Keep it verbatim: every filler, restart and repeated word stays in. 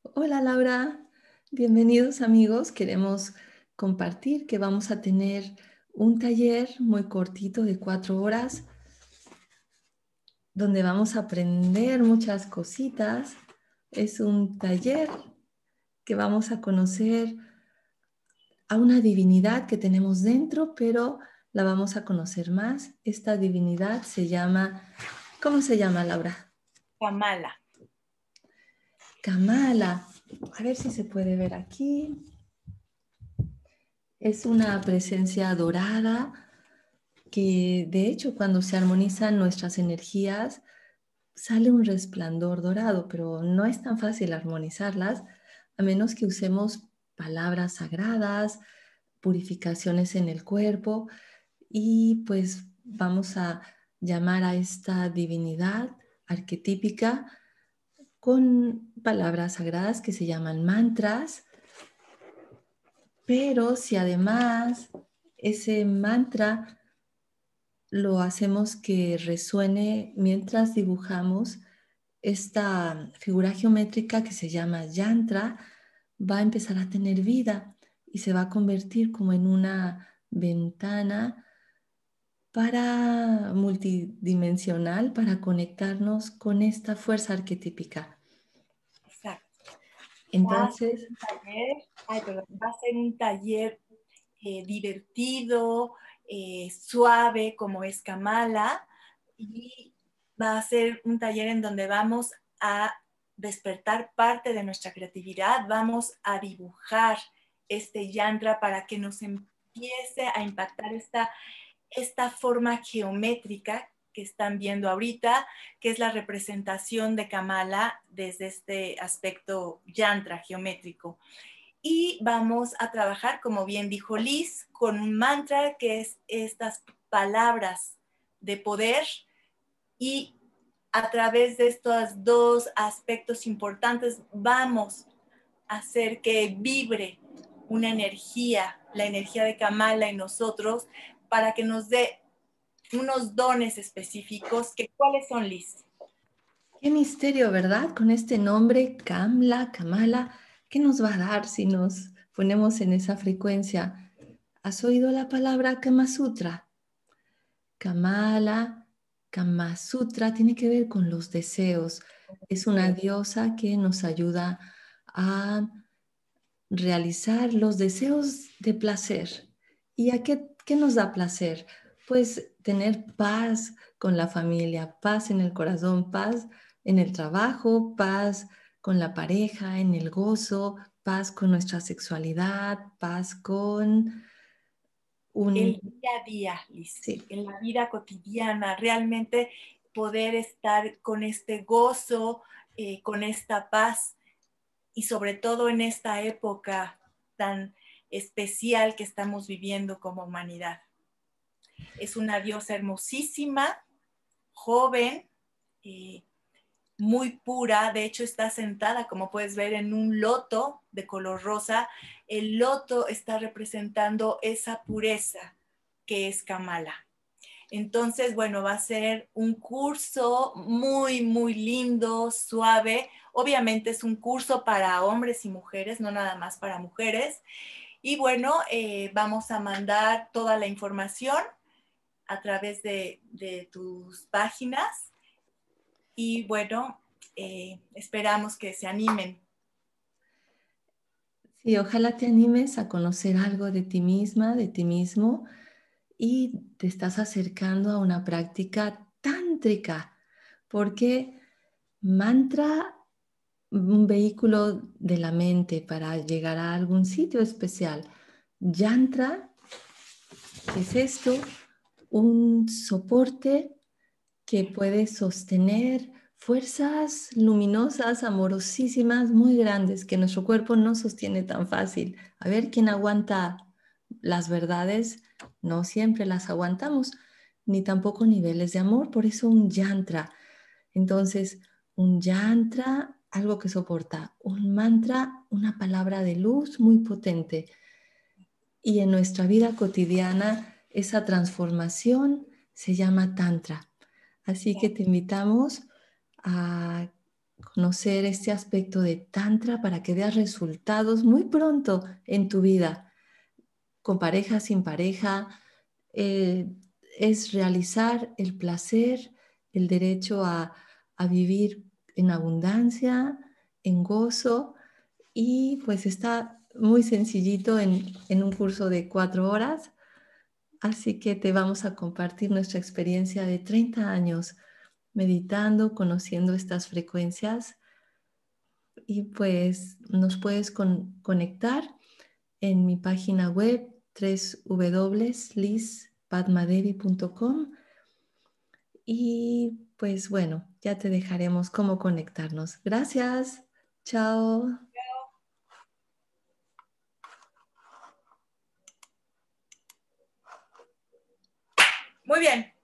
Hola Laura, bienvenidos amigos. Queremos compartir que vamos a tener un taller muy cortito de cuatro horas donde vamos a aprender muchas cositas. Es un taller que vamos a conocer a una divinidad que tenemos dentro, pero la vamos a conocer más. Esta divinidad se llama, ¿cómo se llama, Laura? Kamala. Kamala. A ver si se puede ver aquí. Es una presencia dorada que de hecho cuando se armonizan nuestras energías sale un resplandor dorado, pero no es tan fácil armonizarlas a menos que usemos palabras sagradas, purificaciones en el cuerpo y pues vamos a llamar a esta divinidad arquetípica con palabras sagradas que se llaman mantras. Pero si además ese mantra lo hacemos que resuene mientras dibujamos esta figura geométrica que se llama yantra, va a empezar a tener vida y se va a convertir como en una ventana para multidimensional para conectarnos con esta fuerza arquetípica. Exacto. Va a ser Entonces, un taller, ay, perdón, va a ser un taller eh, divertido, eh, suave, como es Kamala, y va a ser un taller en donde vamos a despertar parte de nuestra creatividad, vamos a dibujar este yantra para que nos empiece a impactar esta, esta forma geométrica que están viendo ahorita, que es la representación de Kamala desde este aspecto yantra geométrico. Y vamos a trabajar, como bien dijo Liz, con un mantra que es estas palabras de poder, y a través de estos dos aspectos importantes vamos a hacer que vibre una energía, la energía de Kamala en nosotros, para que nos dé unos dones específicos. Que, ¿cuáles son, Liz? qué misterio, ¿verdad? Con este nombre, Kamla, Kamala, ¿qué nos va a dar si nos ponemos en esa frecuencia? ¿Has oído la palabra Kama Sutra? Kamala, Kama Sutra tiene que ver con los deseos. Es una diosa que nos ayuda a realizar los deseos de placer. ¿Y a qué, qué nos da placer? Pues tener paz con la familia, paz en el corazón, paz en el trabajo, paz con la pareja, en el gozo, paz con nuestra sexualidad, paz con un... El día a día, Liz, Sí, en la vida cotidiana, realmente poder estar con este gozo, eh, con esta paz, y sobre todo en esta época tan especial que estamos viviendo como humanidad. Es una diosa hermosísima, joven, eh, muy pura. De hecho está sentada, como puedes ver, en un loto de color rosa. El loto está representando esa pureza que es Kamala. Entonces, bueno, va a ser un curso muy, muy lindo, suave. Obviamente es un curso para hombres y mujeres, no nada más para mujeres. Y bueno, eh, vamos a mandar toda la información a través de, de tus páginas. Y bueno, eh, esperamos que se animen. sí, ojalá te animes a conocer algo de ti misma, de ti mismo, y te estás acercando a una práctica tántrica, porque mantra, un vehículo de la mente para llegar a algún sitio especial. Yantra, ¿qué es esto? Un soporte que puede sostener fuerzas luminosas, amorosísimas, muy grandes, que nuestro cuerpo no sostiene tan fácil. A ver quién aguanta las verdades, no siempre las aguantamos, ni tampoco niveles de amor, por eso un yantra. Entonces, un yantra, algo que soporta, un mantra, una palabra de luz muy potente. Y en nuestra vida cotidiana, esa transformación se llama tantra. Así que te invitamos a conocer este aspecto de Tantra para que veas resultados muy pronto en tu vida, con pareja, sin pareja. Eh, es realizar el placer, el derecho a, a vivir en abundancia, en gozo, y pues está muy sencillito en, en un curso de cuatro horas. Así que te vamos a compartir nuestra experiencia de treinta años meditando, conociendo estas frecuencias, y pues nos puedes con- conectar en mi página web doble u doble u doble u punto liz padmadevi punto com, y pues bueno, ya te dejaremos cómo conectarnos. Gracias. Chao. Muy bien.